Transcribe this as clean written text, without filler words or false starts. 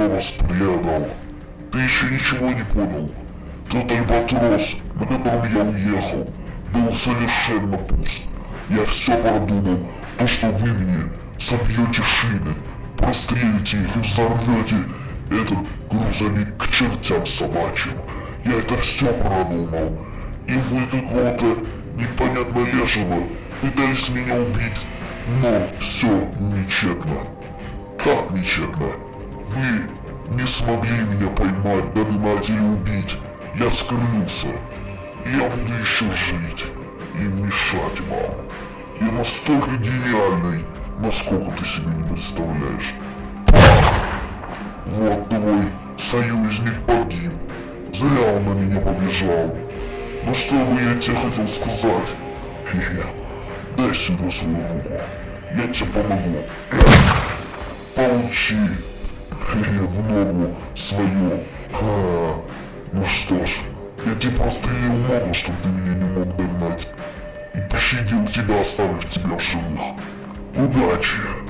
кто вас предал. Ты еще ничего не понял. Тот альбатрос, на котором я уехал, был совершенно пуст. Я все продумал, то, что вы мне собьете шины, прострелите их и взорвете этот грузовик к чертям собачьим. Я это все продумал. И вы какого-то непонятно лешего пытались меня убить, но все нечетно. Как нечетно? Вы не смогли меня поймать, догнать или убить. Я скрылся. Я буду еще жить и мешать вам. Я настолько гениальный, насколько ты себе не представляешь. Вот твой союзник погиб. Зря он на меня побежал. Ну что бы я тебе хотел сказать? Дай сюда свою руку. Я тебе помогу. Получи в ногу свою. Ну что ж, я тебе прострелил ногу, чтобы ты меня не мог догнать. И пощадил тебя, оставив тебя в живых. Удачи!